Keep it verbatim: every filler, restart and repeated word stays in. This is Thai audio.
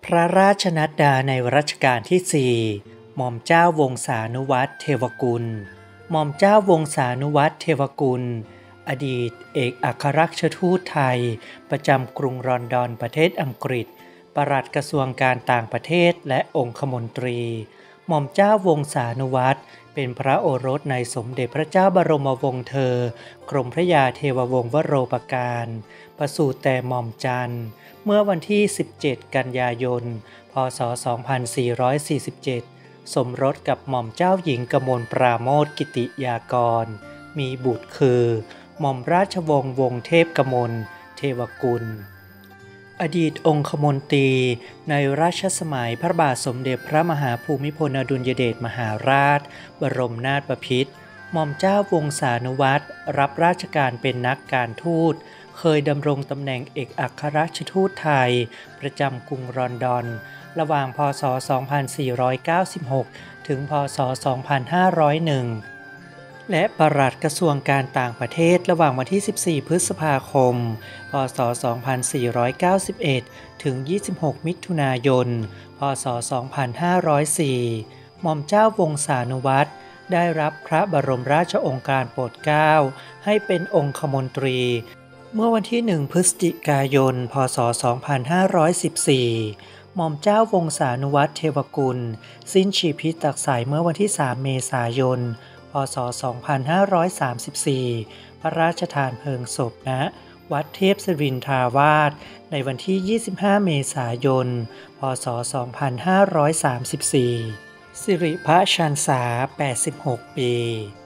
พระราชนัดดาในรัชกาลที่สี่หม่อมเจ้าวงศานุวัตรเทวกุลหม่อมเจ้าวงศานุวัตรเทวกุลอดีตเอกอัครราชทูตไทยประจำกรุงลอนดอนประเทศอังกฤษปลัดกระทรวงการต่างประเทศและองคมนตรีหม่อมเจ้าวงศานุวัตรเป็นพระโอรสในสมเด็จพระเจ้าบรมวงศ์เธอกรมพระยาเทววงศ์วโรปการประสูติแต่หม่อมจันทร์เมื่อวันที่สิบเจ็ดกันยายนพ.ศ. สองพันสี่ร้อยสี่สิบเจ็ดสมรสกับหม่อมเจ้าหญิงกมลปราโมทย์กิติยากรมีบุตรคือหม่อมราชวงศ์วงศ์เทพกมลเทวกุลอดีตองคมนตรีในรัชสมัยพระบาทสมเด็จพระมหาภูมิพลอดุลยเดชมหาราชบรมนาถบพิตรหม่อมเจ้าวงศานุวัตรรับราชการเป็นนักการทูตเคยดำรงตำแหน่งเอกอัครราชทูตไทยประจำกรุงลอนดอนระหว่างพ.ศ. สองพันสี่ร้อยเก้าสิบหก ถึง พ.ศ. สองพันห้าร้อยเอ็ด และปลัดกระทรวงการต่างประเทศระหว่างวันที่ สิบสี่ พฤษภาคม พ.ศ. สองพันสี่ร้อยเก้าสิบเอ็ด ถึง ยี่สิบหก มิถุนายน พ.ศ. สองพันห้าร้อยสี่ หม่อมเจ้าวงศานุวัตรได้รับพระบรมราชโองการโปรดเกล้าให้เป็นองคมนตรีเมื่อวันที่ หนึ่ง พฤศจิกายน พ.ศ. สองพันห้าร้อยสิบสี่ หม่อมเจ้าวงศานุวัตรเทวกุลสิ้นชีพตักสายเมื่อวันที่ สาม เมษายน พ.ศ. สองพันห้าร้อยสามสิบสี่ พระราชทานเพลิงศพณวัดเทพศิรินทราวาสในวันที่ ยี่สิบห้า เมษายน พ.ศ. สองพันห้าร้อยสามสิบสี่ สิริพระชรรษา แปดสิบหก ปี